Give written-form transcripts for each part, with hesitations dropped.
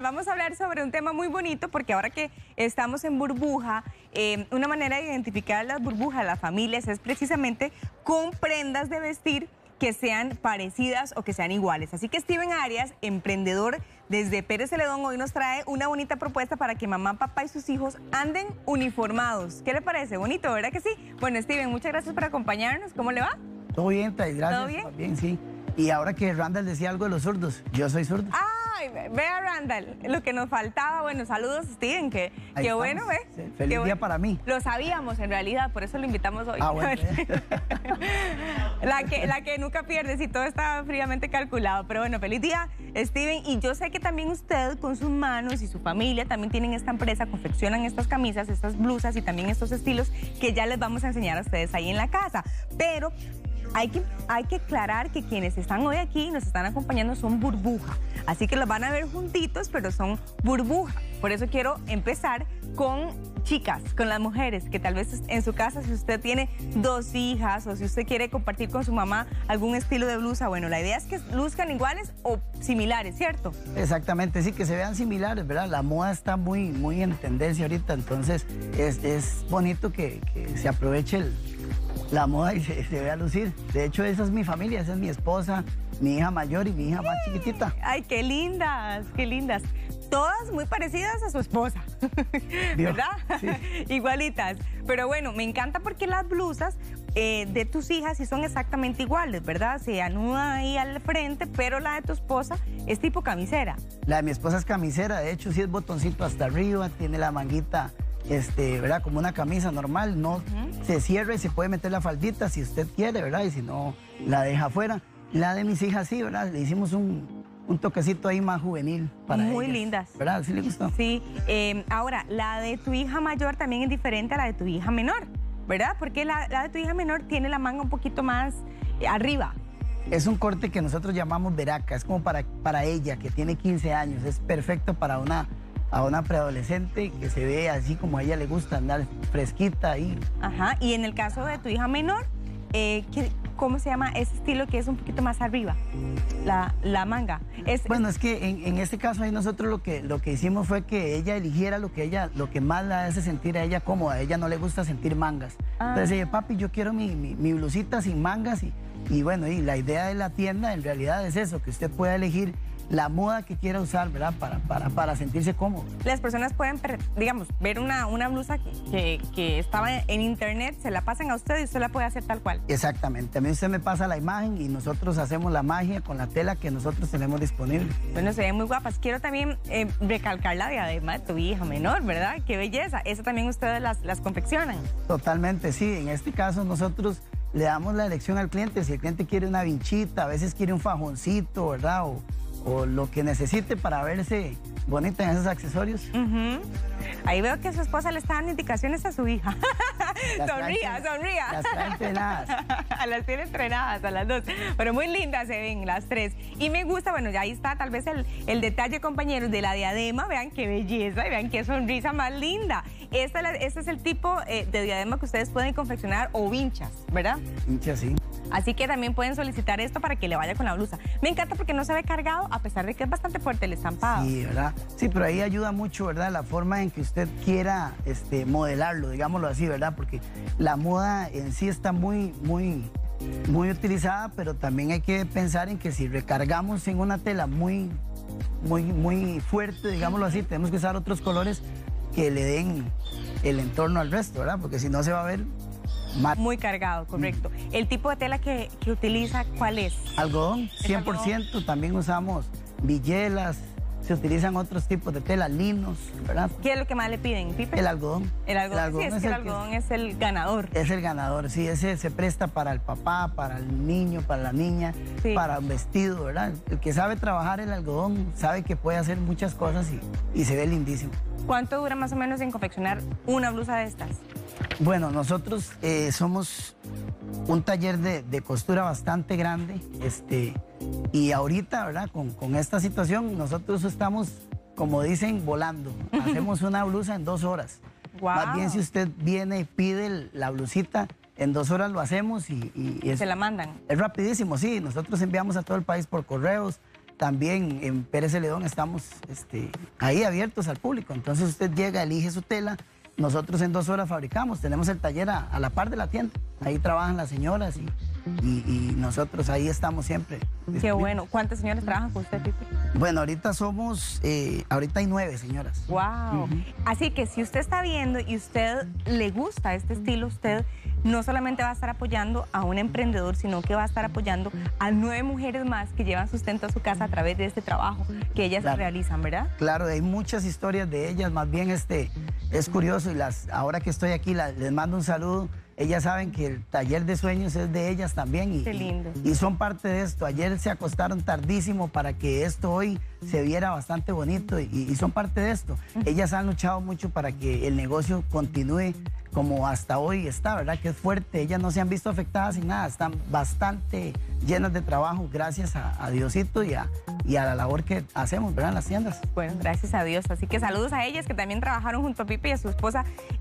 vamos a hablar sobre un tema muy bonito porque ahora que estamos en burbuja, una manera de identificar las burbujas, las familias, es precisamente con prendas de vestir que sean parecidas o que sean iguales. Así que Steven Arias, emprendedor desde Pérez Celedón, hoy nos trae una bonita propuesta para que mamá, papá y sus hijos anden uniformados. ¿Qué le parece? Bonito, ¿verdad que sí? Bueno, Steven, muchas gracias por acompañarnos. ¿Cómo le va? Todo bien, Thais, gracias. ¿Todo bien? Bien, sí. Y ahora que Randall decía algo de los zurdos, yo soy zurdo. Ay, vea Randall, lo que nos faltaba. Bueno, saludos Steven, que bueno, ve. Sí, feliz día para mí. Lo sabíamos en realidad, por eso lo invitamos hoy. Ah, bueno. la que nunca pierde, si todo está fríamente calculado. Pero bueno, feliz día, Steven. Y yo sé que también usted con sus manos y su familia también tienen esta empresa, confeccionan estas camisas, estas blusas y también estos estilos que ya les vamos a enseñar a ustedes ahí en la casa. Pero hay que aclarar que quienes están hoy aquí y nos están acompañando son burbuja. Así que los van a ver juntitos, pero son burbuja. Por eso quiero empezar con chicas, con las mujeres, que tal vez en su casa, si usted tiene 2 hijas o si usted quiere compartir con su mamá algún estilo de blusa, bueno, la idea es que luzcan iguales o similares, ¿cierto? Exactamente, sí, que se vean similares, ¿verdad? La moda está muy en tendencia ahorita, entonces es bonito que se aproveche la moda y se vea lucir. De hecho, esa es mi familia, esa es mi esposa, mi hija mayor y mi hija más chiquitita. Ay, qué lindas, qué lindas. Todas muy parecidas a su esposa, ¿verdad? Sí. Igualitas. Pero bueno, me encanta porque las blusas de tus hijas sí son exactamente iguales, ¿verdad? Se anuda ahí al frente, pero la de tu esposa es tipo camisera. La de mi esposa es camisera, de hecho sí es botoncito hasta arriba, tiene la manguita, ¿verdad? Como una camisa normal, no se cierra y se puede meter la faldita si usted quiere, ¿verdad? Y si no, la deja afuera. La de mis hijas sí, ¿verdad? Le hicimos un toquecito ahí más juvenil para ellas. Muy lindas. ¿Verdad? ¿Sí le gustó? Sí. Ahora, la de tu hija mayor también es diferente a la de tu hija menor, ¿verdad? Porque la de tu hija menor tiene la manga un poquito más arriba. Es un corte que nosotros llamamos veraca, es como para ella, que tiene 15 años. Es perfecto para a una preadolescente que se ve así como a ella le gusta, andar fresquita ahí. Ajá, y en el caso de tu hija menor, ¿cómo se llama ese estilo que es un poquito más arriba? La manga. Bueno, es que en este caso ahí nosotros lo que hicimos fue que ella eligiera lo que más la hace sentir a ella cómoda. A ella no le gusta sentir mangas. Entonces ella, papi, yo quiero mi blusita sin mangas y bueno, y la idea de la tienda en realidad es eso, que usted pueda elegir la moda que quiera usar, ¿verdad? Para sentirse cómodo. Las personas pueden, digamos, ver una blusa que estaba en internet, se la pasan a usted y usted la puede hacer tal cual. Exactamente. También usted me pasa la imagen y nosotros hacemos la magia con la tela que nosotros tenemos disponible. Bueno, se ven muy guapas. Quiero también recalcar la diadema de tu hija menor, ¿verdad? ¡Qué belleza! Esa también ustedes las confeccionan. Totalmente, sí. En este caso nosotros le damos la elección al cliente. Si el cliente quiere una vinchita, a veces quiere un fajoncito, ¿verdad? O lo que necesite para verse bonita en esos accesorios. Ahí veo que su esposa le está dando indicaciones a su hija. Sonría. Las trae entrenadas. Las tiene entrenadas a las 2. Pero muy lindas se ven las 3. Y me gusta, bueno, ya ahí está tal vez el detalle, compañeros, de la diadema. Vean qué belleza y vean qué sonrisa más linda. Este es el tipo de diadema que ustedes pueden confeccionar o vinchas, ¿verdad? Vinchas, sí. Así que también pueden solicitar esto para que le vaya con la blusa. Me encanta porque no se ve cargado, a pesar de que es bastante fuerte el estampado. Sí, ¿verdad? Sí, pero ahí ayuda mucho, ¿verdad? La forma en que usted quiera modelarlo, digámoslo así, ¿verdad? Porque la moda en sí está muy utilizada, pero también hay que pensar en que si recargamos en una tela muy fuerte, digámoslo así, tenemos que usar otros colores que le den el entorno al resto, ¿verdad? Porque si no se va a ver muy cargado, correcto. ¿El tipo de tela que utiliza cuál es? Algodón, 100%. Algodón. También usamos villelas, se utilizan otros tipos de tela, linos, ¿verdad? ¿Qué es lo que más le piden, Pipe? El algodón. El algodón, sí, es que el algodón es el ganador. Es el ganador, sí, ese se presta para el papá, para el niño, para la niña, sí, para un vestido, ¿verdad? El que sabe trabajar el algodón sabe que puede hacer muchas cosas y se ve lindísimo. ¿Cuánto dura más o menos en confeccionar una blusa de estas? Bueno, nosotros somos un taller de costura bastante grande, y ahorita, ¿verdad? Con esta situación, nosotros estamos, como dicen, volando. Hacemos una blusa en 2 horas. Wow. Más bien, si usted viene y pide la blusita, en 2 horas lo hacemos y se la mandan. Es rapidísimo, sí. Nosotros enviamos a todo el país por correos. también en Pérez Celedón estamos ahí abiertos al público. Entonces usted llega, elige su tela. Nosotros en 2 horas fabricamos. Tenemos el taller a la par de la tienda. Ahí trabajan las señoras y nosotros ahí estamos siempre. Qué bueno. ¿Cuántas señoras trabajan con usted, Pipe? Bueno, ahorita ahorita hay 9 señoras. Wow. Así que si usted está viendo y usted le gusta este estilo, usted no solamente va a estar apoyando a un emprendedor, sino que va a estar apoyando a 9 mujeres más que llevan sustento a su casa a través de este trabajo que ellas realizan, ¿verdad? Claro, hay muchas historias de ellas, más bien es curioso y ahora que estoy aquí les mando un saludo. Ellas saben que el taller de sueños es de ellas también Qué lindo. y son parte de esto. Ayer se acostaron tardísimo para que esto hoy se viera bastante bonito y son parte de esto. Ellas han luchado mucho para que el negocio continúe como hasta hoy está, ¿verdad? Que es fuerte. Ellas no se han visto afectadas sin nada, están bastante llenas de trabajo gracias a Diosito y a la labor que hacemos, ¿verdad? En las tiendas. Bueno, gracias a Dios. Así que saludos a ellas que también trabajaron junto a Pipe y a su esposa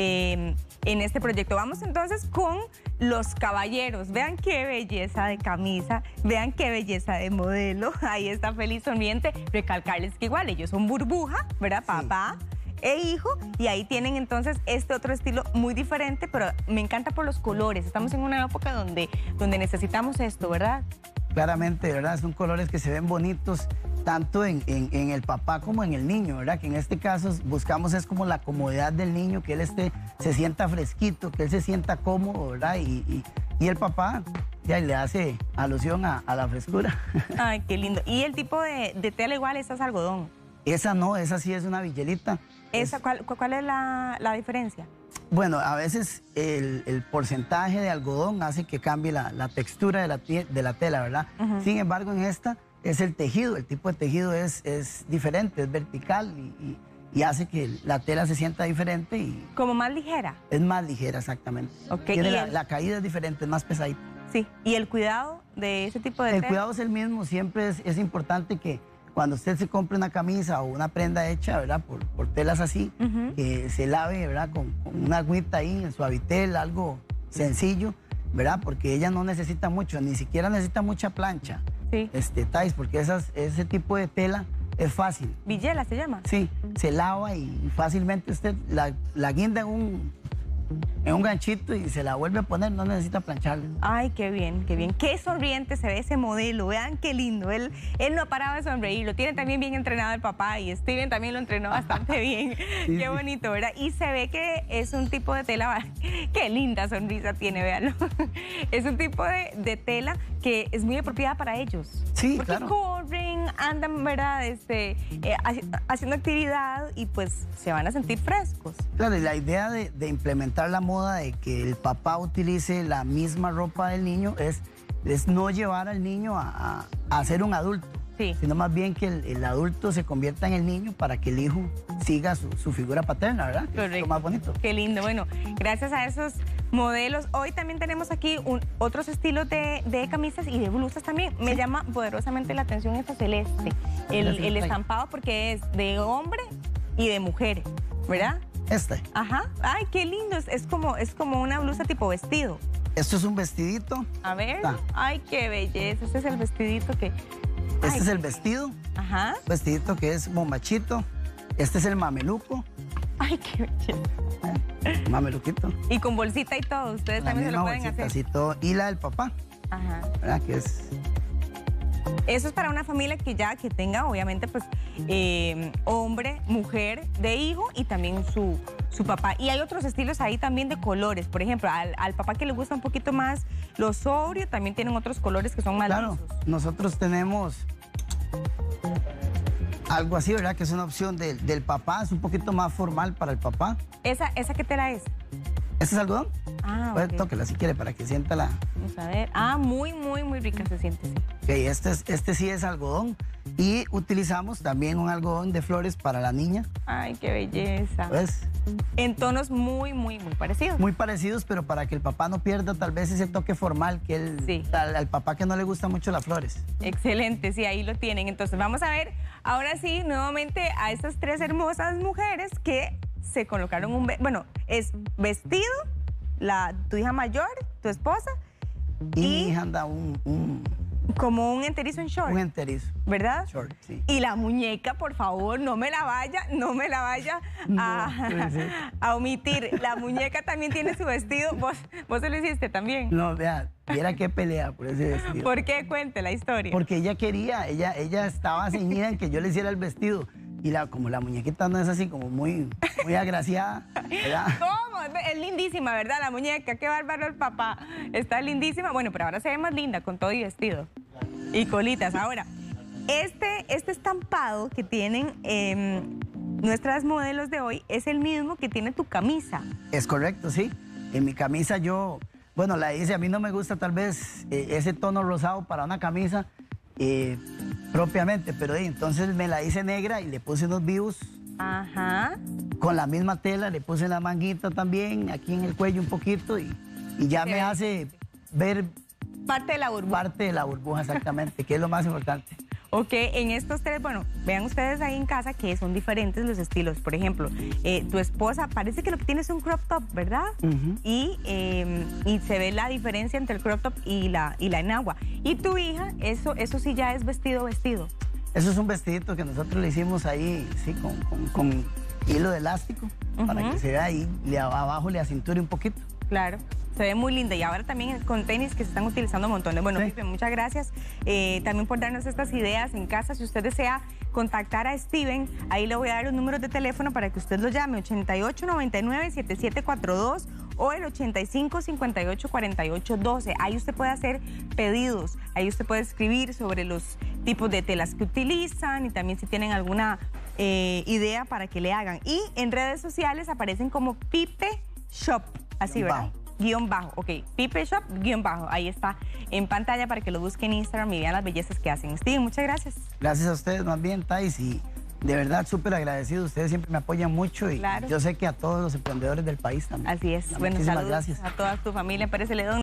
en este proyecto. Vamos entonces con los caballeros. Vean qué belleza de camisa, vean qué belleza de modelo. Ahí está feliz, sonriente. Recalcarles que igual ellos son burbuja, ¿verdad? Papá e hijo, y ahí tienen entonces este otro estilo muy diferente, pero me encanta por los colores. Estamos en una época donde necesitamos esto, ¿verdad? Claramente, ¿verdad? Son colores que se ven bonitos tanto en el papá como en el niño, ¿verdad? Que en este caso buscamos es como la comodidad del niño, que él se sienta fresquito, que él se sienta cómodo, ¿verdad? Y el papá ya le hace alusión a la frescura. Ay, qué lindo. ¿Y el tipo de tela igual, esa es algodón? Esa no, esa sí es una villelita. ¿Cuál es la diferencia? Bueno, a veces el porcentaje de algodón hace que cambie la textura de la tela, ¿verdad? Sin embargo, en esta es el tejido, el tipo de tejido es diferente, es vertical y hace que la tela se sienta diferente. ¿Como más ligera? Es más ligera, exactamente. Okay. La caída es diferente, es más pesadita. Sí, ¿y el cuidado de ese tipo de tela? El cuidado es el mismo, siempre es importante que cuando usted se compre una camisa o una prenda hecha, ¿verdad? Por telas así, que se lave, ¿verdad? Con una agüita ahí, en Suavitel, algo sencillo, ¿verdad? Porque ella no necesita mucho, ni siquiera necesita mucha plancha. Sí. Tais, porque ese tipo de tela es fácil. ¿Villela se llama? Sí, se lava y fácilmente usted la guinda en un ganchito y se la vuelve a poner, no necesita plancharla. Ay, qué bien, qué bien. Qué sonriente se ve ese modelo, vean qué lindo. Él no paraba de sonreír, lo tiene también bien entrenado el papá y Steven también lo entrenó bastante bien. Sí, qué bonito, ¿verdad? Y se ve que es un tipo de tela, qué linda sonrisa tiene, véanlo. Es un tipo de tela que es muy apropiada para ellos. Sí, porque claro. corren, andan, ¿verdad? Haciendo actividad y pues se van a sentir frescos. Claro, y la idea de implementar la moda de que el papá utilice la misma ropa del niño es no llevar al niño a ser un adulto, sino más bien que el adulto se convierta en el niño para que el hijo siga su figura paterna, ¿verdad? Correcto. Es lo más bonito. Qué lindo. Bueno, gracias a esos modelos. Hoy también tenemos aquí otros estilos de camisas y de blusas también. Me llama poderosamente la atención esta celeste, el estampado, porque es de hombre y de mujer, ¿verdad? Ajá. Ay, qué lindo. Es como una blusa tipo vestido. Esto es un vestidito. A ver. Ay, qué belleza. Este es el vestidito que... Este es el vestido. Ajá. Vestidito que es bombachito. Este es el mameluco. Ay, qué belleza. Mameluquito. Y con bolsita y todo. Ustedes también se lo pueden hacer. Así todo. Y la del papá. Ajá. ¿Verdad? Que es... Eso es para una familia que tenga, obviamente, pues, hombre, mujer, de hijo y también su papá. Y hay otros estilos ahí también de colores. Por ejemplo, al papá que le gusta un poquito más lo sobrio, también tienen otros colores que son más lisos. Nosotros tenemos algo así, ¿verdad? Que es una opción del papá, es un poquito más formal para el papá. ¿Esa qué tela es? ¿Este es algodón? Ah, pues tóquela si quiere para que sienta la... Vamos a ver. Ah, muy, muy, muy rica se siente, sí. Ok, este sí es algodón. Y utilizamos también un algodón de flores para la niña. Ay, qué belleza. ¿Ves? En tonos muy, muy, muy parecidos. Muy parecidos, pero para que el papá no pierda tal vez ese toque formal que al papá que no le gustan mucho las flores. Excelente, sí, ahí lo tienen. Entonces vamos a ver ahora sí nuevamente a estas 3 hermosas mujeres que se colocaron es vestido, tu hija mayor, tu esposa. Y mi hija anda un Como un enterizo en short. Un enterizo. ¿Verdad? Short, sí. Y la muñeca, por favor, no me la vaya a omitir. La muñeca también tiene su vestido. ¿Vos se lo hiciste también? No, vea, viera qué pelea por ese vestido. ¿Por qué? Cuente la historia. Porque ella quería, ella estaba ceñida en que yo le hiciera el vestido. Y como la muñequita no es así como muy agraciada, ¿verdad? ¿Cómo? Es lindísima, ¿verdad? La muñeca, qué bárbaro el papá. Está lindísima. Bueno, pero ahora se ve más linda con todo y vestido. Y colitas. Ahora, este estampado que tienen nuestras modelos de hoy es el mismo que tiene tu camisa. Es correcto, sí. En mi camisa yo, bueno, la hice, a mí no me gusta tal vez ese tono rosado para una camisa propiamente, pero entonces me la hice negra y le puse unos vivos. Ajá. Con la misma tela, le puse la manguita también, aquí en el cuello un poquito y ya me hace ver... Parte de la burbuja. Parte de la burbuja, exactamente, que es lo más importante. Ok, en estos tres, bueno, vean ustedes ahí en casa que son diferentes los estilos. Por ejemplo, tu esposa parece que lo que tiene es un crop top, ¿verdad? Y se ve la diferencia entre el crop top y la enagua. Y tu hija, eso sí ya es vestido. Eso es un vestidito que nosotros le hicimos ahí, sí, con hilo de elástico, para que se vea ahí, abajo le acinture un poquito. Claro. Se ve muy linda y ahora también con tenis que se están utilizando un montón. Bueno, sí. Pipe, muchas gracias también por darnos estas ideas en casa. Si usted desea contactar a Steven, ahí le voy a dar los números de teléfono para que usted lo llame, 8899-7742 o el 8558-4812. Ahí usted puede hacer pedidos, ahí usted puede escribir sobre los tipos de telas que utilizan y también si tienen alguna idea para que le hagan. Y en redes sociales aparecen como Pipe Shop, así, ¿verdad? _, ok, Pipe Shop _, ahí está en pantalla para que lo busquen en Instagram y vean las bellezas que hacen. Steven, muchas gracias. Gracias a ustedes más bien, Thais, y de verdad súper agradecido. Ustedes siempre me apoyan mucho y yo sé que a todos los emprendedores del país también. Así es. Bueno, muchísimas saludos gracias a toda tu familia Pérez Celedón.